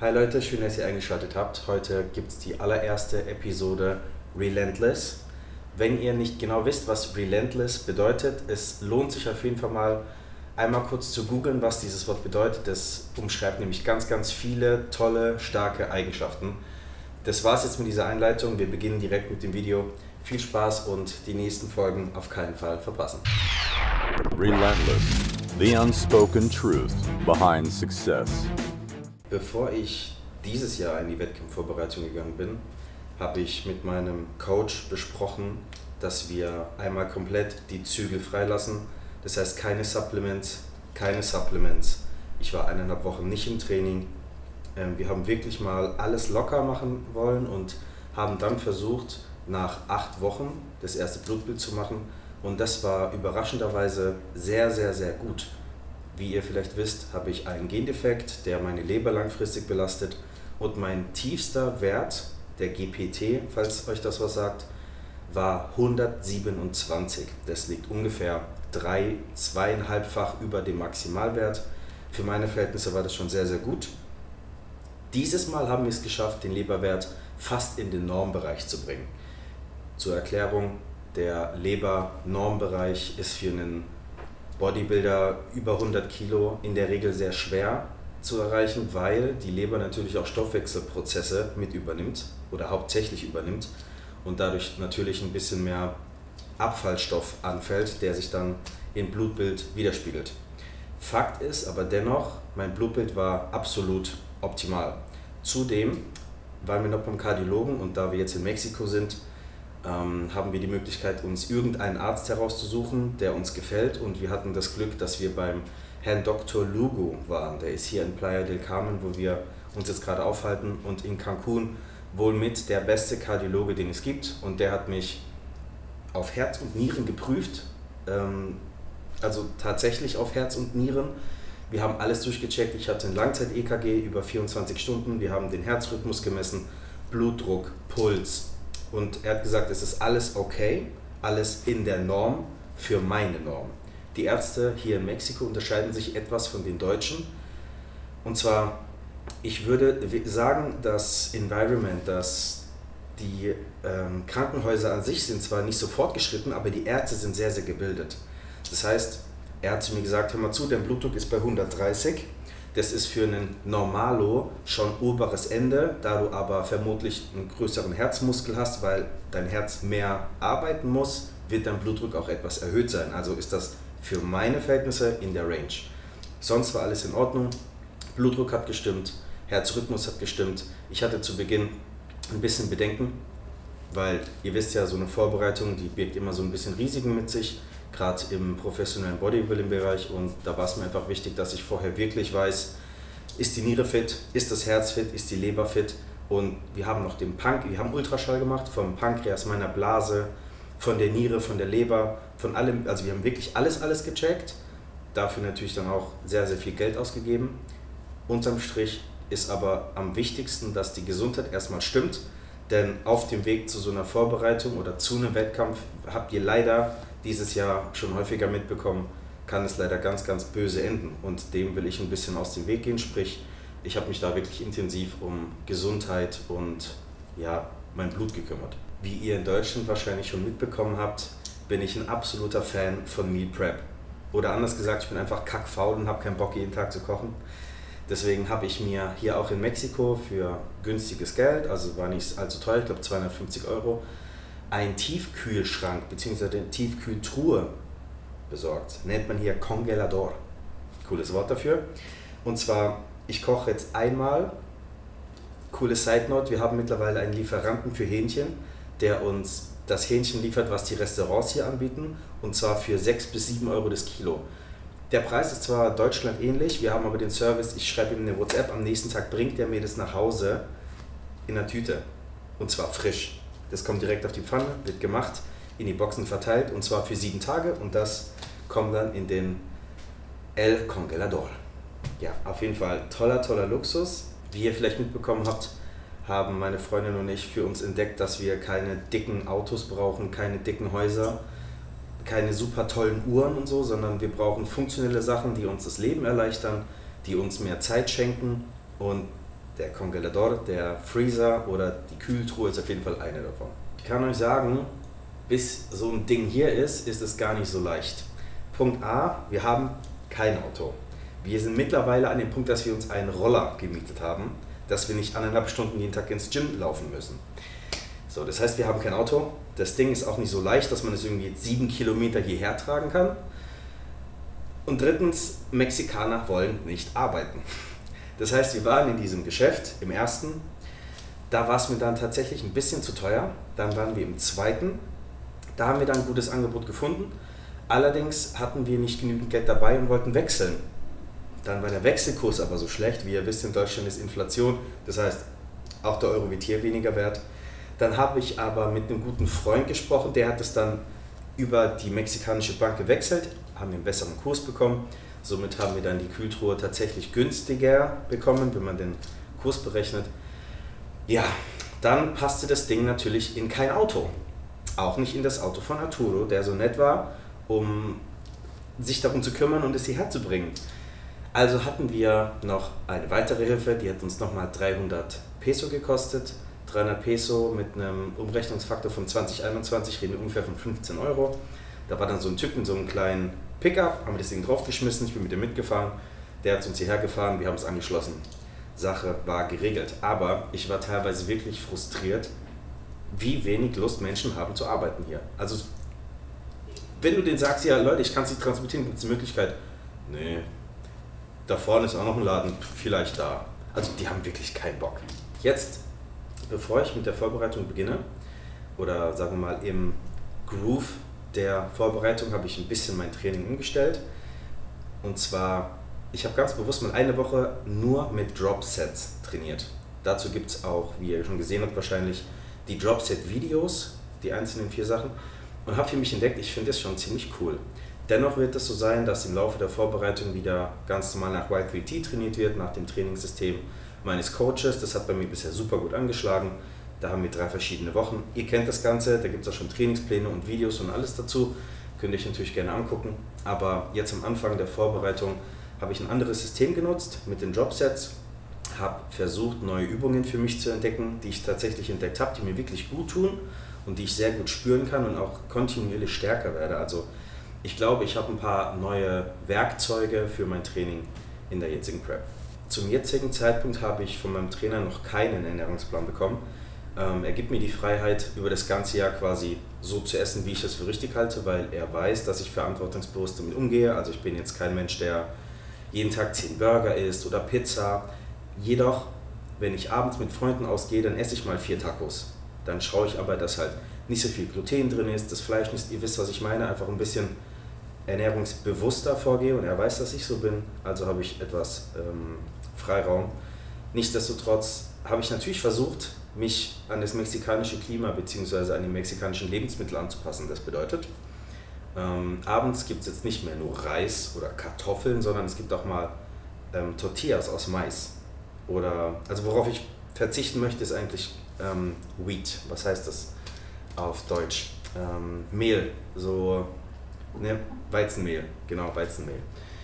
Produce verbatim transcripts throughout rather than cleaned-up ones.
Hi Leute, schön, dass ihr eingeschaltet habt. Heute gibt es die allererste Episode Relentless. Wenn ihr nicht genau wisst, was Relentless bedeutet, es lohnt sich auf jeden Fall mal einmal kurz zu googeln, was dieses Wort bedeutet. Das umschreibt nämlich ganz, ganz viele tolle, starke Eigenschaften. Das war's jetzt mit dieser Einleitung. Wir beginnen direkt mit dem Video. Viel Spaß und die nächsten Folgen auf keinen Fall verpassen. Relentless, the unspoken truth behind success. Bevor ich dieses Jahr in die Wettkampfvorbereitung gegangen bin, habe ich mit meinem Coach besprochen, dass wir einmal komplett die Zügel freilassen. Das heißt keine Supplements, keine Supplements. Ich war eineinhalb Wochen nicht im Training. Wir haben wirklich mal alles locker machen wollen und haben dann versucht, nach acht Wochen das erste Blutbild zu machen. Und das war überraschenderweise sehr, sehr, sehr gut. Wie ihr vielleicht wisst, habe ich einen Gendefekt, der meine Leber langfristig belastet. Und mein tiefster Wert, der G P T, falls euch das was sagt, war hundertsiebenundzwanzig. Das liegt ungefähr drei, zweieinhalbfach über dem Maximalwert. Für meine Verhältnisse war das schon sehr, sehr gut. Dieses Mal haben wir es geschafft, den Leberwert fast in den Normbereich zu bringen. Zur Erklärung, der Leber-Normbereich ist für einen Bodybuilder über hundert Kilo in der Regel sehr schwer zu erreichen, weil die Leber natürlich auch Stoffwechselprozesse mit übernimmt oder hauptsächlich übernimmt und dadurch natürlich ein bisschen mehr Abfallstoff anfällt, der sich dann im Blutbild widerspiegelt. Fakt ist aber dennoch, mein Blutbild war absolut optimal. Zudem waren wir noch beim Kardiologen und da wir jetzt in Mexiko sind, ähm, haben wir die Möglichkeit, uns irgendeinen Arzt herauszusuchen, der uns gefällt, und wir hatten das Glück, dass wir beim Herrn Doktor Lugo waren. Der ist hier in Playa del Carmen, wo wir uns jetzt gerade aufhalten, und in Cancun wohl mit der beste Kardiologe, den es gibt, und der hat mich auf Herz und Nieren geprüft, ähm, also tatsächlich auf Herz und Nieren. Wir haben alles durchgecheckt, ich hatte ein Langzeit-E K G über vierundzwanzig Stunden, wir haben den Herzrhythmus gemessen, Blutdruck, Puls, und er hat gesagt, es ist alles okay, alles in der Norm für meine Norm. Die Ärzte hier in Mexiko unterscheiden sich etwas von den Deutschen, und zwar, ich würde sagen, das Environment, dass die ähm, Krankenhäuser an sich sind zwar nicht so fortgeschritten, aber die Ärzte sind sehr, sehr gebildet. Das heißt, er hat zu mir gesagt, hör mal zu, dein Blutdruck ist bei hundertdreißig. Das ist für einen Normalo schon oberes Ende, da du aber vermutlich einen größeren Herzmuskel hast, weil dein Herz mehr arbeiten muss, wird dein Blutdruck auch etwas erhöht sein. Also ist das für meine Verhältnisse in der Range. Sonst war alles in Ordnung, Blutdruck hat gestimmt, Herzrhythmus hat gestimmt. Ich hatte zu Beginn ein bisschen Bedenken, weil ihr wisst ja, so eine Vorbereitung, die birgt immer so ein bisschen Risiken mit sich, gerade im professionellen Bodybuilding-Bereich, und da war es mir einfach wichtig, dass ich vorher wirklich weiß, ist die Niere fit, ist das Herz fit, ist die Leber fit, und wir haben noch den Pank, wir haben Ultraschall gemacht vom Pankreas, meiner Blase, von der Niere, von der Leber, von allem, also wir haben wirklich alles, alles gecheckt, dafür natürlich dann auch sehr, sehr viel Geld ausgegeben. Unterm Strich ist aber am wichtigsten, dass die Gesundheit erstmal stimmt, denn auf dem Weg zu so einer Vorbereitung oder zu einem Wettkampf habt ihr leider dieses Jahr schon häufiger mitbekommen, kann es leider ganz, ganz böse enden, und dem will ich ein bisschen aus dem Weg gehen, sprich, ich habe mich da wirklich intensiv um Gesundheit und ja, mein Blut gekümmert. Wie ihr in Deutschland wahrscheinlich schon mitbekommen habt, bin ich ein absoluter Fan von Meal Prep. Oder anders gesagt, ich bin einfach kackfaul und habe keinen Bock, jeden Tag zu kochen. Deswegen habe ich mir hier auch in Mexiko für günstiges Geld, also war nicht allzu teuer, ich glaube zweihundertfünfzig Euro, einen Tiefkühlschrank bzw. eine Tiefkühltruhe besorgt. Nennt man hier Congelador. Cooles Wort dafür. Und zwar, ich koche jetzt einmal, coole Side Note, wir haben mittlerweile einen Lieferanten für Hähnchen, der uns das Hähnchen liefert, was die Restaurants hier anbieten, und zwar für sechs bis sieben Euro das Kilo. Der Preis ist zwar Deutschland ähnlich, wir haben aber den Service, ich schreibe ihm eine WhatsApp, am nächsten Tag bringt er mir das nach Hause in einer Tüte, und zwar frisch. Das kommt direkt auf die Pfanne, wird gemacht, in die Boxen verteilt, und zwar für sieben Tage, und das kommt dann in den El Congelador. Ja, auf jeden Fall toller, toller Luxus. Wie ihr vielleicht mitbekommen habt, haben meine Freundin und ich für uns entdeckt, dass wir keine dicken Autos brauchen, keine dicken Häuser, keine super tollen Uhren und so, sondern wir brauchen funktionelle Sachen, die uns das Leben erleichtern, die uns mehr Zeit schenken, und der Congelador, der Freezer oder die Kühltruhe ist auf jeden Fall eine davon. Ich kann euch sagen, bis so ein Ding hier ist, ist es gar nicht so leicht. Punkt A, wir haben kein Auto. Wir sind mittlerweile an dem Punkt, dass wir uns einen Roller gemietet haben, dass wir nicht eineinhalb Stunden jeden Tag ins Gym laufen müssen. So, das heißt, wir haben kein Auto. Das Ding ist auch nicht so leicht, dass man es irgendwie jetzt sieben Kilometer hierher tragen kann. Und drittens, Mexikaner wollen nicht arbeiten. Das heißt, wir waren in diesem Geschäft, im ersten, da war es mir dann tatsächlich ein bisschen zu teuer. Dann waren wir im zweiten, da haben wir dann ein gutes Angebot gefunden. Allerdings hatten wir nicht genügend Geld dabei und wollten wechseln. Dann war der Wechselkurs aber so schlecht, wie ihr wisst, in Deutschland ist Inflation, das heißt, auch der Euro wird hier weniger wert. Dann habe ich aber mit einem guten Freund gesprochen, der hat es dann über die mexikanische Bank gewechselt, haben einen besseren Kurs bekommen. Somit haben wir dann die Kühltruhe tatsächlich günstiger bekommen, wenn man den Kurs berechnet. Ja, dann passte das Ding natürlich in kein Auto. Auch nicht in das Auto von Arturo, der so nett war, um sich darum zu kümmern und es hierher zu bringen. Also hatten wir noch eine weitere Hilfe, die hat uns nochmal dreihundert Peso gekostet. dreihundert Peso mit einem Umrechnungsfaktor von zwanzig einundzwanzig, reden wir ungefähr von fünfzehn Euro. Da war dann so ein Typ in so einem kleinen Pickup, haben wir das Ding draufgeschmissen, ich bin mit dem mitgefahren, der hat uns hierher gefahren, wir haben es angeschlossen. Sache war geregelt. Aber ich war teilweise wirklich frustriert, wie wenig Lust Menschen haben zu arbeiten hier. Also wenn du denen sagst, ja Leute, ich kann es nicht transportieren, gibt es eine Möglichkeit? Nee. Da vorne ist auch noch ein Laden, vielleicht da. Also die haben wirklich keinen Bock. Jetzt, bevor ich mit der Vorbereitung beginne, oder sagen wir mal im Groove der Vorbereitung, habe ich ein bisschen mein Training umgestellt. Und zwar, ich habe ganz bewusst mal eine Woche nur mit Drop-Sets trainiert. Dazu gibt es auch, wie ihr schon gesehen habt, wahrscheinlich die Drop-Set-Videos, die einzelnen vier Sachen. Und habe für mich entdeckt, ich finde das schon ziemlich cool. Dennoch wird es so sein, dass im Laufe der Vorbereitung wieder ganz normal nach Y drei T trainiert wird, nach dem Trainingssystem meines Coaches. Das hat bei mir bisher super gut angeschlagen. Da haben wir drei verschiedene Wochen. Ihr kennt das Ganze, da gibt es auch schon Trainingspläne und Videos und alles dazu. Könnt ihr euch natürlich gerne angucken. Aber jetzt am Anfang der Vorbereitung habe ich ein anderes System genutzt mit den Dropsets. Habe versucht, neue Übungen für mich zu entdecken, die ich tatsächlich entdeckt habe, die mir wirklich gut tun und die ich sehr gut spüren kann und auch kontinuierlich stärker werde. Also ich glaube, ich habe ein paar neue Werkzeuge für mein Training in der jetzigen Prep. Zum jetzigen Zeitpunkt habe ich von meinem Trainer noch keinen Ernährungsplan bekommen. Ähm, er gibt mir die Freiheit, über das ganze Jahr quasi so zu essen, wie ich es für richtig halte, weil er weiß, dass ich verantwortungsbewusst damit umgehe. Also ich bin jetzt kein Mensch, der jeden Tag zehn Burger isst oder Pizza. Jedoch, wenn ich abends mit Freunden ausgehe, dann esse ich mal vier Tacos. Dann schaue ich aber, dass halt nicht so viel Gluten drin ist, das Fleisch nicht, ihr wisst, was ich meine, einfach ein bisschen ernährungsbewusster vorgehe und er weiß, dass ich so bin, also habe ich etwas ähm, Freiraum. Nichtsdestotrotz habe ich natürlich versucht, mich an das mexikanische Klima bzw. an die mexikanischen Lebensmittel anzupassen. Das bedeutet, ähm, abends gibt es jetzt nicht mehr nur Reis oder Kartoffeln, sondern es gibt auch mal ähm, Tortillas aus Mais. Oder, also worauf ich verzichten möchte, ist eigentlich ähm, Wheat. Was heißt das auf Deutsch? Ähm, Mehl, so ne, Weizenmehl, genau, Weizenmehl.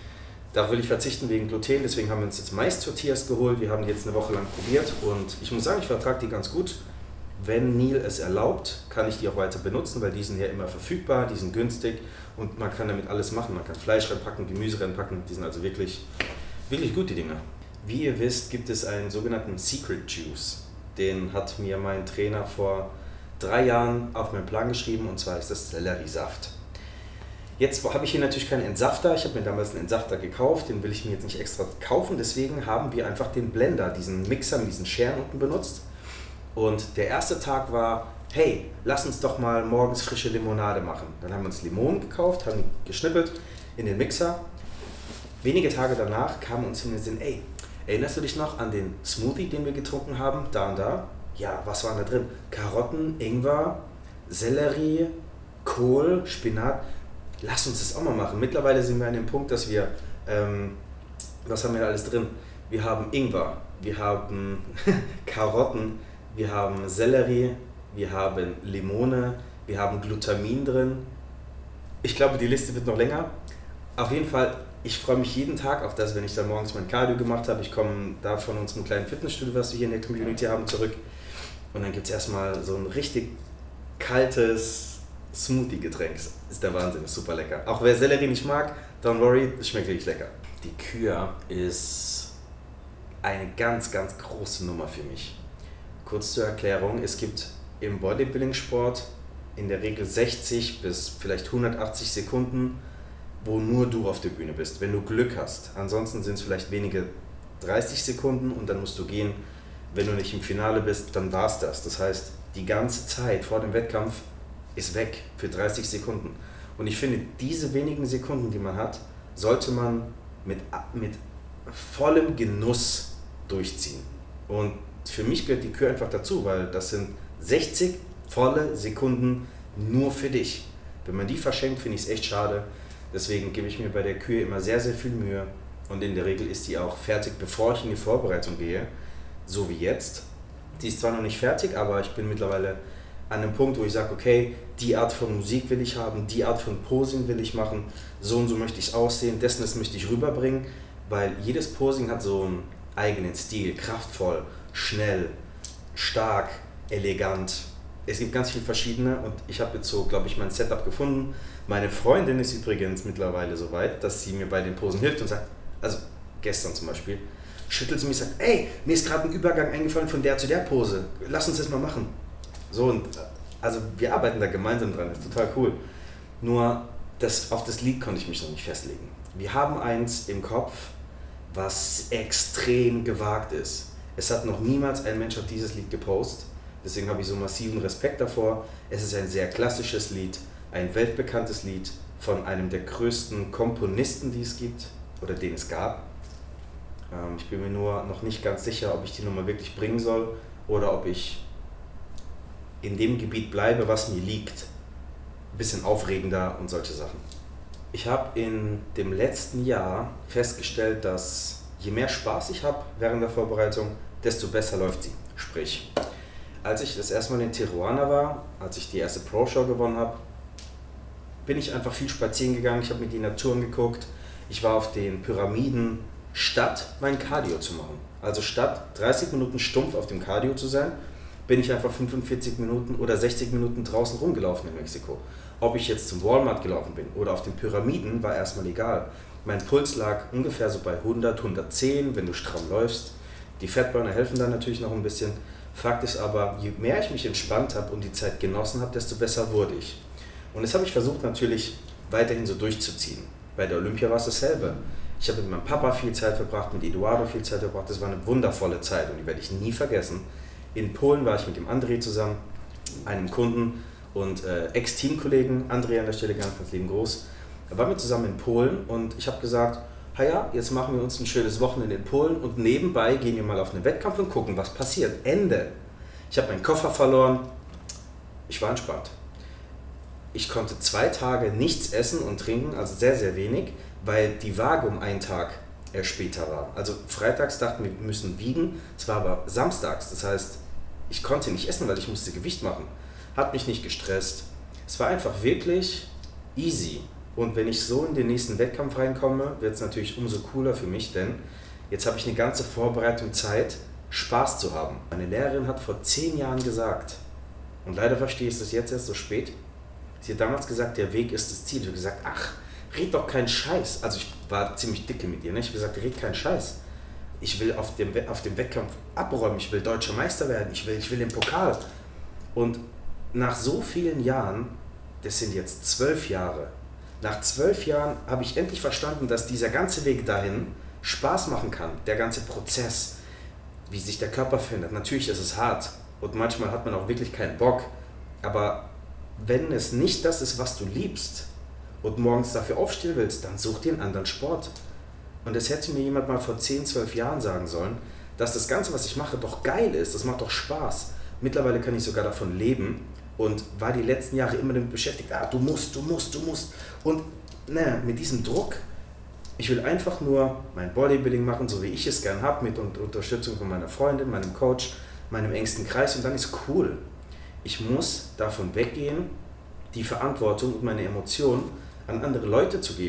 Da will ich verzichten wegen Gluten, deswegen haben wir uns jetzt Mais-Tortillas geholt. Wir haben die jetzt eine Woche lang probiert und ich muss sagen, ich vertrage die ganz gut. Wenn Neil es erlaubt, kann ich die auch weiter benutzen, weil die sind ja immer verfügbar, die sind günstig und man kann damit alles machen. Man kann Fleisch reinpacken, Gemüse reinpacken, die sind also wirklich, wirklich gut, die Dinger. Wie ihr wisst, gibt es einen sogenannten Secret Juice. Den hat mir mein Trainer vor drei Jahren auf meinen Plan geschrieben und zwar ist das Selleriesaft. Jetzt habe ich hier natürlich keinen Entsafter, ich habe mir damals einen Entsafter gekauft, den will ich mir jetzt nicht extra kaufen, deswegen haben wir einfach den Blender, diesen Mixer mit diesen Scheren unten benutzt. Und der erste Tag war, hey, lass uns doch mal morgens frische Limonade machen. Dann haben wir uns Limonen gekauft, haben die geschnippelt in den Mixer. Wenige Tage danach kam uns in den Sinn, ey, erinnerst du dich noch an den Smoothie, den wir getrunken haben, da und da? Ja, was war da drin? Karotten, Ingwer, Sellerie, Kohl, Spinat. Lass uns das auch mal machen. Mittlerweile sind wir an dem Punkt, dass wir, ähm, was haben wir da alles drin? Wir haben Ingwer, wir haben Karotten, wir haben Sellerie, wir haben Limone, wir haben Glutamin drin. Ich glaube, die Liste wird noch länger. Auf jeden Fall ich freue mich jeden Tag auf das, wenn ich dann morgens mein Cardio gemacht habe. Ich komme da von unserem kleinen Fitnessstudio, was wir hier in der Community haben, zurück. Und dann gibt es erstmal so ein richtig kaltes Smoothie-Getränk. Ist der Wahnsinn, ist super lecker. Auch wer Sellerie nicht mag, don't worry, es schmeckt wirklich lecker. Die Kür ist eine ganz, ganz große Nummer für mich. Kurz zur Erklärung, es gibt im Bodybuilding-Sport in der Regel sechzig bis vielleicht hundertachtzig Sekunden, wo nur du auf der Bühne bist, wenn du Glück hast. Ansonsten sind es vielleicht wenige dreißig Sekunden und dann musst du gehen. Wenn du nicht im Finale bist, dann war es das. Das heißt, die ganze Zeit vor dem Wettkampf ist weg für dreißig Sekunden. Und ich finde, diese wenigen Sekunden, die man hat, sollte man mit, mit vollem Genuss durchziehen. Und für mich gehört die Kür einfach dazu, weil das sind sechzig volle Sekunden nur für dich. Wenn man die verschenkt, finde ich es echt schade. Deswegen gebe ich mir bei der Kür immer sehr, sehr viel Mühe. Und in der Regel ist die auch fertig, bevor ich in die Vorbereitung gehe. So wie jetzt. Die ist zwar noch nicht fertig, aber ich bin mittlerweile an einem Punkt, wo ich sage, okay, die Art von Musik will ich haben, die Art von Posing will ich machen, so und so möchte ich es aussehen, dessen das möchte ich rüberbringen, weil jedes Posing hat so einen eigenen Stil, kraftvoll, schnell, stark, elegant. Es gibt ganz viele verschiedene und ich habe jetzt so, glaube ich, mein Setup gefunden. Meine Freundin ist übrigens mittlerweile so weit, dass sie mir bei den Posen hilft und sagt, also gestern zum Beispiel, schüttelt sie mich und sagt, ey, mir ist gerade ein Übergang eingefallen von der zu der Pose, lass uns das mal machen. So, und also wir arbeiten da gemeinsam dran, das ist total cool. Nur das, auf das Lied konnte ich mich noch nicht festlegen. Wir haben eins im Kopf, was extrem gewagt ist. Es hat noch niemals ein Mensch auf dieses Lied gepostet, deswegen habe ich so massiven Respekt davor. Es ist ein sehr klassisches Lied, ein weltbekanntes Lied von einem der größten Komponisten, die es gibt oder den es gab. Ähm, ich bin mir nur noch nicht ganz sicher, ob ich die Nummer wirklich bringen soll oder ob ich in dem Gebiet bleibe, was mir liegt. Ein bisschen aufregender und solche Sachen. Ich habe in dem letzten Jahr festgestellt, dass je mehr Spaß ich habe während der Vorbereitung, desto besser läuft sie. Sprich, als ich das erste Mal in Tijuana war, als ich die erste Pro-Show gewonnen habe, bin ich einfach viel spazieren gegangen, ich habe mir die Naturen geguckt, ich war auf den Pyramiden, statt mein Cardio zu machen. Also statt dreißig Minuten stumpf auf dem Cardio zu sein, bin ich einfach fünfundvierzig Minuten oder sechzig Minuten draußen rumgelaufen in Mexiko. Ob ich jetzt zum Walmart gelaufen bin oder auf den Pyramiden, war erstmal egal. Mein Puls lag ungefähr so bei hundert, hundertzehn, wenn du stramm läufst. Die Fatburner helfen dann natürlich noch ein bisschen. Fakt ist aber, je mehr ich mich entspannt habe und die Zeit genossen habe, desto besser wurde ich. Und das habe ich versucht natürlich weiterhin so durchzuziehen. Bei der Olympia war es dasselbe. Ich habe mit meinem Papa viel Zeit verbracht, mit Eduardo viel Zeit verbracht. Das war eine wundervolle Zeit und die werde ich nie vergessen. In Polen war ich mit dem André zusammen, einem Kunden und äh, Ex-Teamkollegen, André an der Stelle ganz, ganz lieben Gruß. Da waren wir zusammen in Polen und ich habe gesagt, ja, jetzt machen wir uns ein schönes Wochenende in Polen und nebenbei gehen wir mal auf einen Wettkampf und gucken, was passiert. Ende. Ich habe meinen Koffer verloren, ich war entspannt. Ich konnte zwei Tage nichts essen und trinken, also sehr, sehr wenig, weil die Waage um einen Tag später war. Also freitags dachten wir, wir müssen wiegen, es war aber samstags, das heißt, ich konnte nicht essen, weil ich musste Gewicht machen. Hat mich nicht gestresst. Es war einfach wirklich easy. Und wenn ich so in den nächsten Wettkampf reinkomme, wird es natürlich umso cooler für mich, denn jetzt habe ich eine ganze Vorbereitung Zeit, Spaß zu haben. Meine Lehrerin hat vor zehn Jahren gesagt, und leider verstehe ich das jetzt erst so spät, sie hat damals gesagt, der Weg ist das Ziel. Ich habe gesagt, ach, red doch keinen Scheiß. Also ich war ziemlich dicke mit ihr, ne? Ich habe gesagt, red keinen Scheiß. Ich will auf dem, auf dem Wettkampf abräumen, ich will deutscher Meister werden, ich will, ich will den Pokal. Und nach so vielen Jahren, das sind jetzt zwölf Jahre, nach zwölf Jahren habe ich endlich verstanden, dass dieser ganze Weg dahin Spaß machen kann, der ganze Prozess, wie sich der Körper verändert. Natürlich ist es hart und manchmal hat man auch wirklich keinen Bock, aber wenn es nicht das ist, was du liebst und morgens dafür aufstehen willst, dann such dir einen anderen Sport. Und das hätte mir jemand mal vor zehn, zwölf Jahren sagen sollen, dass das Ganze, was ich mache, doch geil ist, das macht doch Spaß. Mittlerweile kann ich sogar davon leben und war die letzten Jahre immer damit beschäftigt, ah, du musst, du musst, du musst. Und ne, mit diesem Druck, ich will einfach nur mein Bodybuilding machen, so wie ich es gern habe, mit Unterstützung von meiner Freundin, meinem Coach, meinem engsten Kreis und dann ist cool. Ich muss davon weggehen, die Verantwortung und meine Emotionen an andere Leute zu geben.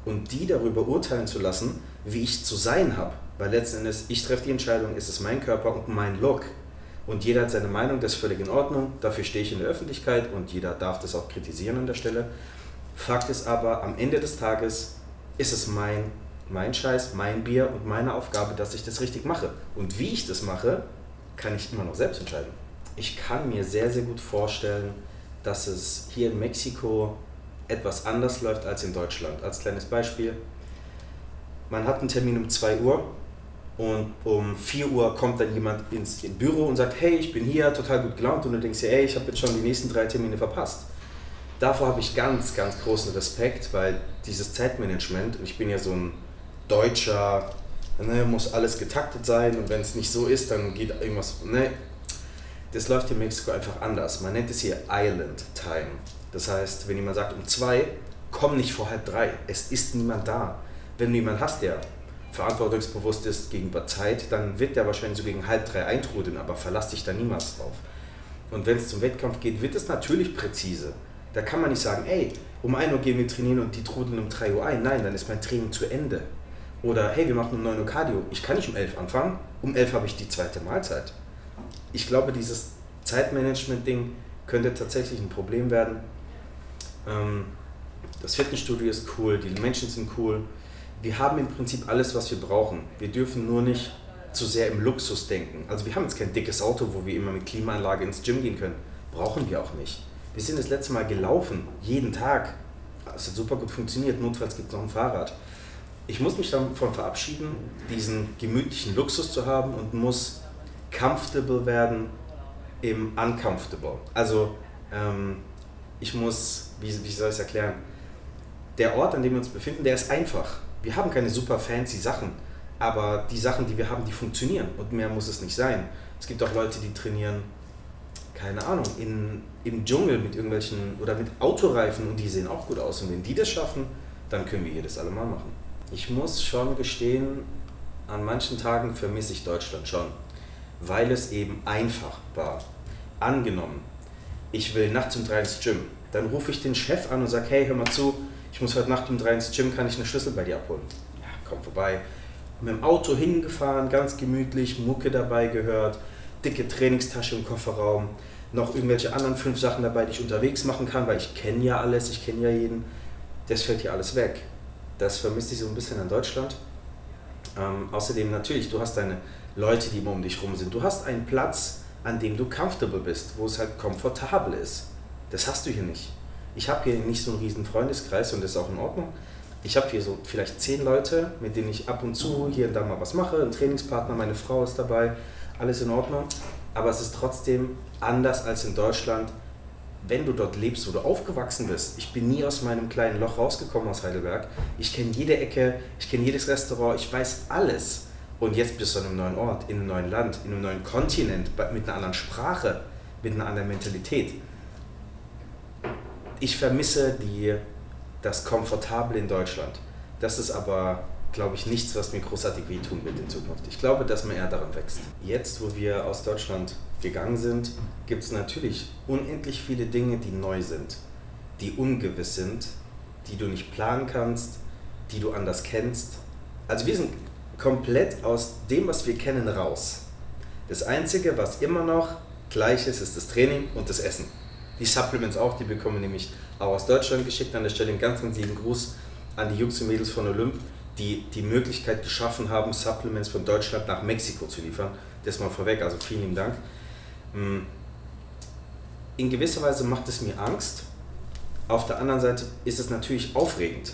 und die darüber urteilen zu lassen, wie ich zu sein habe. Weil letzten Endes, ich treffe die Entscheidung, es ist mein Körper und mein Look. Und jeder hat seine Meinung, das ist völlig in Ordnung. Dafür stehe ich in der Öffentlichkeit und jeder darf das auch kritisieren an der Stelle. Fakt ist aber, am Ende des Tages ist es mein, mein Scheiß, mein Bier und meine Aufgabe, dass ich das richtig mache. Und wie ich das mache, kann ich immer noch selbst entscheiden. Ich kann mir sehr, sehr gut vorstellen, dass es hier in Mexiko etwas anders läuft als in Deutschland. Als kleines Beispiel, man hat einen Termin um zwei Uhr und um vier Uhr kommt dann jemand ins, ins Büro und sagt, hey, ich bin hier, total gut gelaunt, und du denkst dir, ey, ich habe jetzt schon die nächsten drei Termine verpasst. Davor habe ich ganz, ganz großen Respekt, weil dieses Zeitmanagement, ich bin ja so ein Deutscher, ne, muss alles getaktet sein, und wenn es nicht so ist, dann geht irgendwas, ne. Das läuft in Mexiko einfach anders. Man nennt es hier Island Time. Das heißt, wenn jemand sagt um zwei, komm nicht vor halb drei, es ist niemand da. Wenn du jemanden hast, der verantwortungsbewusst ist gegenüber Zeit, dann wird der wahrscheinlich so gegen halb drei eintrudeln, aber verlass dich da niemals drauf. Und wenn es zum Wettkampf geht, wird es natürlich präzise. Da kann man nicht sagen, ey, um ein Uhr gehen wir trainieren und die trudeln um drei Uhr ein. Nein, dann ist mein Training zu Ende. Oder hey, wir machen um neun Uhr Cardio. Ich kann nicht um elf anfangen, um elf habe ich die zweite Mahlzeit. Ich glaube, dieses Zeitmanagement-Ding könnte tatsächlich ein Problem werden. Das Fitnessstudio ist cool, die Menschen sind cool. Wir haben im Prinzip alles, was wir brauchen. Wir dürfen nur nicht zu sehr im Luxus denken. Also wir haben jetzt kein dickes Auto, wo wir immer mit Klimaanlage ins Gym gehen können. Brauchen wir auch nicht. Wir sind das letzte Mal gelaufen, jeden Tag. Das hat super gut funktioniert, notfalls gibt es noch ein Fahrrad. Ich muss mich davon verabschieden, diesen gemütlichen Luxus zu haben, und muss comfortable werden im uncomfortable. Also ähm, ich muss, wie, wie soll ich es erklären, der Ort, an dem wir uns befinden, der ist einfach. Wir haben keine super fancy Sachen, aber die Sachen, die wir haben, die funktionieren, und mehr muss es nicht sein. Es gibt auch Leute, die trainieren, keine Ahnung, in, im Dschungel mit irgendwelchen, oder mit Autoreifen, und die sehen auch gut aus, und wenn die das schaffen, dann können wir hier das allemal machen. Ich muss schon gestehen, an manchen Tagen vermisse ich Deutschland schon, weil es eben einfach war. Angenommen, ich will nachts um drei ins Gym, dann rufe ich den Chef an und sage, hey, hör mal zu, ich muss heute Nacht um drei ins Gym, kann ich eine Schlüssel bei dir abholen? Ja, komm vorbei. Mit dem Auto hingefahren, ganz gemütlich, Mucke dabei gehört, dicke Trainingstasche im Kofferraum, noch irgendwelche anderen fünf Sachen dabei, die ich unterwegs machen kann, weil ich kenne ja alles, ich kenne ja jeden. Das fällt hier alles weg. Das vermisse ich so ein bisschen in Deutschland. Ähm, außerdem natürlich, du hast deine Leute, die immer um dich rum sind. Du hast einen Platz, an dem du comfortable bist, wo es halt komfortabel ist. Das hast du hier nicht. Ich habe hier nicht so einen riesen Freundeskreis, und das ist auch in Ordnung. Ich habe hier so vielleicht zehn Leute, mit denen ich ab und zu hier und da mal was mache. Ein Trainingspartner, meine Frau ist dabei, alles in Ordnung. Aber es ist trotzdem anders als in Deutschland, wenn du dort lebst, wo du aufgewachsen bist. Ich bin nie aus meinem kleinen Loch rausgekommen aus Heidelberg. Ich kenne jede Ecke, ich kenne jedes Restaurant, ich weiß alles. Und jetzt bist du an einem neuen Ort, in einem neuen Land, in einem neuen Kontinent, mit einer anderen Sprache, mit einer anderen Mentalität. Ich vermisse die, das Komfortable in Deutschland. Das ist aber, glaube ich, nichts, was mir großartig wehtun wird in Zukunft. Ich glaube, dass man eher daran wächst. Jetzt, wo wir aus Deutschland gegangen sind, gibt es natürlich unendlich viele Dinge, die neu sind, die ungewiss sind, die du nicht planen kannst, die du anders kennst. Also wir sind komplett aus dem, was wir kennen, raus. Das Einzige, was immer noch gleich ist, ist das Training und das Essen. Die Supplements auch, die bekommen wir nämlich auch aus Deutschland geschickt. An der Stelle einen ganz, ganz lieben Gruß an die Jungs und Mädels von Olymp, die die Möglichkeit geschaffen haben, Supplements von Deutschland nach Mexiko zu liefern. Das mal vorweg, also vielen lieben Dank. In gewisser Weise macht es mir Angst. Auf der anderen Seite ist es natürlich aufregend.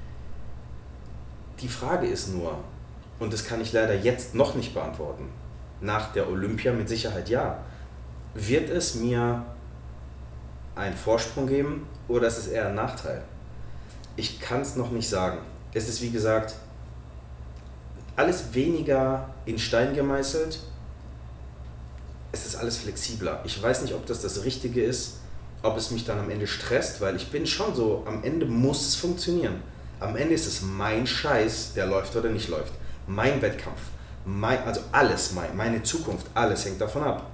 Die Frage ist nur, und das kann ich leider jetzt noch nicht beantworten, nach der Olympia mit Sicherheit ja, wird es mir einen Vorsprung geben oder ist es eher ein Nachteil? Ich kann es noch nicht sagen. Es ist wie gesagt alles weniger in Stein gemeißelt. Es ist alles flexibler. Ich weiß nicht, ob das das Richtige ist, ob es mich dann am Ende stresst, weil ich bin schon so, am Ende muss es funktionieren. Am Ende ist es mein Scheiß, der läuft oder nicht läuft. Mein Wettkampf, mein, also alles, mein, meine Zukunft, alles hängt davon ab.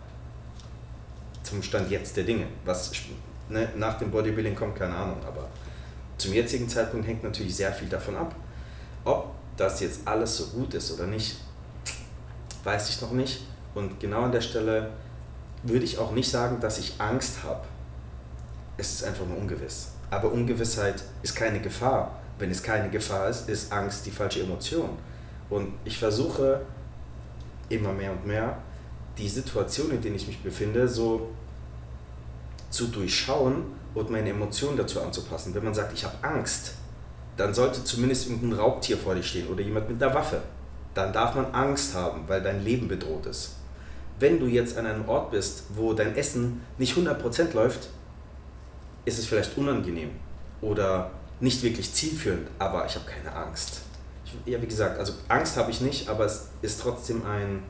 Zum Stand jetzt der Dinge. Was ne, nach dem Bodybuilding kommt, keine Ahnung, aber Zum jetzigen Zeitpunkt hängt natürlich sehr viel davon ab. Ob das jetzt alles so gut ist oder nicht, weiß ich noch nicht. Und genau an der Stelle würde ich auch nicht sagen, dass ich Angst habe. Es ist einfach nur ungewiss. Aber Ungewissheit ist keine Gefahr. Wenn es keine Gefahr ist, ist Angst die falsche Emotion. Und ich versuche immer mehr und mehr, die Situation, in der ich mich befinde, so zu durchschauen und meine Emotionen dazu anzupassen. Wenn man sagt, ich habe Angst, dann sollte zumindest irgendein Raubtier vor dir stehen oder jemand mit einer Waffe. Dann darf man Angst haben, weil dein Leben bedroht ist. Wenn du jetzt an einem Ort bist, wo dein Essen nicht hundert Prozent läuft, ist es vielleicht unangenehm oder nicht wirklich zielführend, aber ich habe keine Angst. Ich, ja, wie gesagt, also Angst habe ich nicht, aber es ist trotzdem ein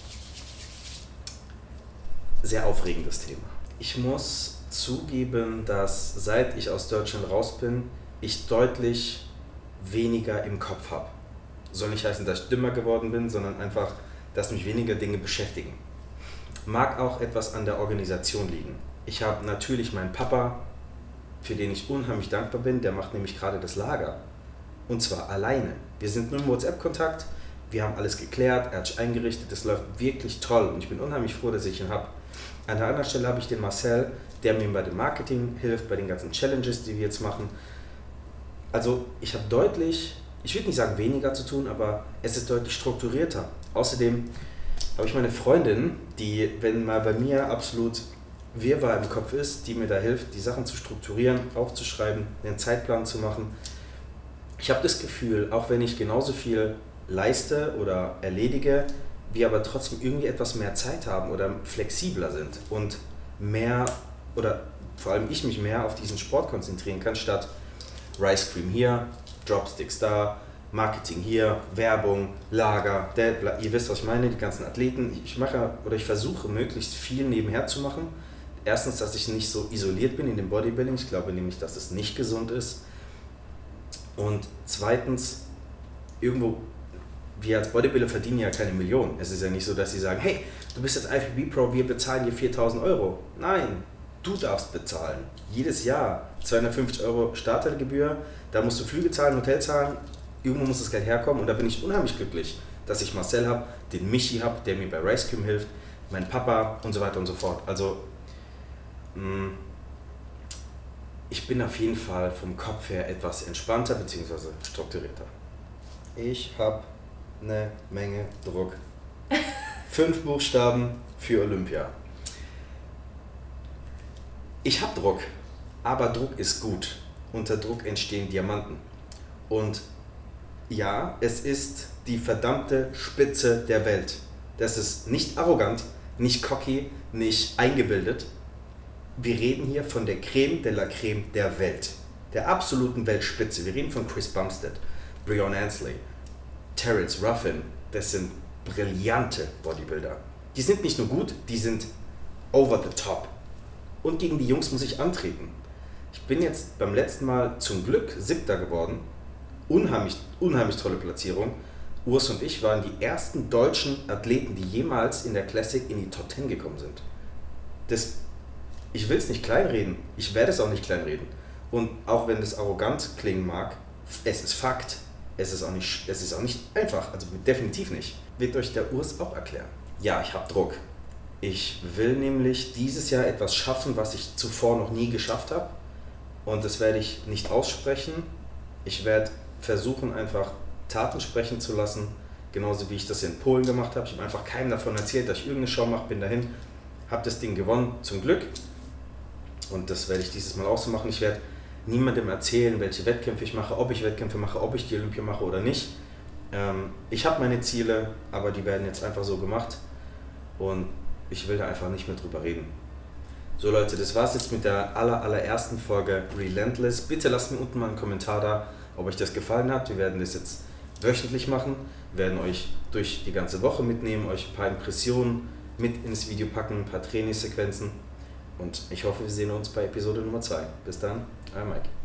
sehr aufregendes Thema. Ich muss zugeben, dass seit ich aus Deutschland raus bin, ich deutlich weniger im Kopf habe. Soll nicht heißen, dass ich dümmer geworden bin, sondern einfach, dass mich weniger Dinge beschäftigen. Mag auch etwas an der Organisation liegen. Ich habe natürlich meinen Papa, für den ich unheimlich dankbar bin, der macht nämlich gerade das Lager. Und zwar alleine. Wir sind nur im WhatsApp-Kontakt, wir haben alles geklärt, er hat sich eingerichtet, das läuft wirklich toll und ich bin unheimlich froh, dass ich ihn habe. An der anderen Stelle habe ich den Marcel, der mir bei dem Marketing hilft, bei den ganzen Challenges, die wir jetzt machen. Also ich habe deutlich, ich würde nicht sagen weniger zu tun, aber es ist deutlich strukturierter. Außerdem habe ich meine Freundin, die, wenn mal bei mir absolut Wirrwarr im Kopf ist, die mir da hilft, die Sachen zu strukturieren, aufzuschreiben, einen Zeitplan zu machen. Ich habe das Gefühl, auch wenn ich genauso viel leiste oder erledige, wir aber trotzdem irgendwie etwas mehr Zeit haben oder flexibler sind und mehr, oder vor allem ich mich mehr auf diesen Sport konzentrieren kann, statt Rice Cream hier, Dropsticks da, Marketing hier, Werbung, Lager, der, ihr wisst, was ich meine, die ganzen Athleten. Ich mache oder ich versuche möglichst viel nebenher zu machen. Erstens, dass ich nicht so isoliert bin in dem Bodybuilding, ich glaube nämlich, dass es nicht gesund ist. Und zweitens, irgendwo, wir als Bodybuilder verdienen ja keine Millionen. Es ist ja nicht so, dass sie sagen, hey, du bist jetzt I F B B Pro, wir bezahlen dir viertausend Euro. Nein, du darfst bezahlen. Jedes Jahr zweihundertfünfzig Euro Startergebühr, da musst du Flüge zahlen, Hotel zahlen, irgendwo muss das Geld herkommen und da bin ich unheimlich glücklich, dass ich Marcel habe, den Michi habe, der mir bei Rice Cream hilft, mein Papa und so weiter und so fort. Also mh, ich bin auf jeden Fall vom Kopf her etwas entspannter bzw. strukturierter. Ich habe eine Menge Druck. Fünf Buchstaben für Olympia. Ich habe Druck, aber Druck ist gut. Unter Druck entstehen Diamanten. Und ja, es ist die verdammte Spitze der Welt. Das ist nicht arrogant, nicht cocky, nicht eingebildet. Wir reden hier von der Creme de la Creme der Welt. Der absoluten Weltspitze. Wir reden von Chris Bumstead, Breon Ansley, Terrence Ruffin. Das sind brillante Bodybuilder. Die sind nicht nur gut, die sind over the top. Und gegen die Jungs muss ich antreten. Ich bin jetzt beim letzten Mal zum Glück Siebter geworden. Unheimlich, unheimlich tolle Platzierung. Urs und ich waren die ersten deutschen Athleten, die jemals in der Classic in die Top Ten gekommen sind. Das, ich will es nicht kleinreden, ich werde es auch nicht kleinreden. Und auch wenn das arrogant klingen mag, es ist Fakt. Es ist auch nicht, es ist auch nicht einfach, also definitiv nicht. Wird euch der Urs auch erklären. Ja, ich habe Druck. Ich will nämlich dieses Jahr etwas schaffen, was ich zuvor noch nie geschafft habe. Und das werde ich nicht aussprechen. Ich werde versuchen, einfach Taten sprechen zu lassen. Genauso wie ich das in Polen gemacht habe. Ich habe einfach keinem davon erzählt, dass ich irgendeine Show mache, bin dahin, habe das Ding gewonnen, zum Glück. Und das werde ich dieses Mal auch so machen. Ich werde niemandem erzählen, welche Wettkämpfe ich mache, ob ich Wettkämpfe mache, ob ich die Olympia mache oder nicht. Ähm, ich habe meine Ziele, aber die werden jetzt einfach so gemacht. Und ich will da einfach nicht mehr drüber reden. So Leute, das war's jetzt mit der aller, allerersten Folge Relentless. Bitte lasst mir unten mal einen Kommentar da, ob euch das gefallen hat. Wir werden das jetzt wöchentlich machen, werden euch durch die ganze Woche mitnehmen, euch ein paar Impressionen mit ins Video packen, ein paar Trainingssequenzen. Und ich hoffe, wir sehen uns bei Episode Nummer zwei. Bis dann, euer Mike.